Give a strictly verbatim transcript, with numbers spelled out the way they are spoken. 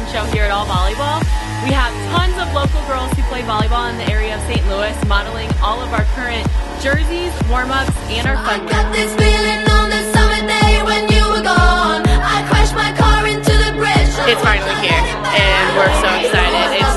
show here at All Volleyball. We have tons of local girls who play volleyball in the area of Saint Louis, modeling all of our current jerseys, warm-ups, and our fun. I got this feeling on the summer day when you were gone. I crashed my car into the bridge. It's finally here, and we're so excited. It's